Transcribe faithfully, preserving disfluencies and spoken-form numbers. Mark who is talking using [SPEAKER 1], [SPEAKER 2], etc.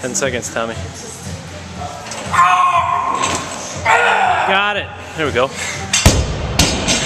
[SPEAKER 1] ten seconds, Tommy. Got it. There we go.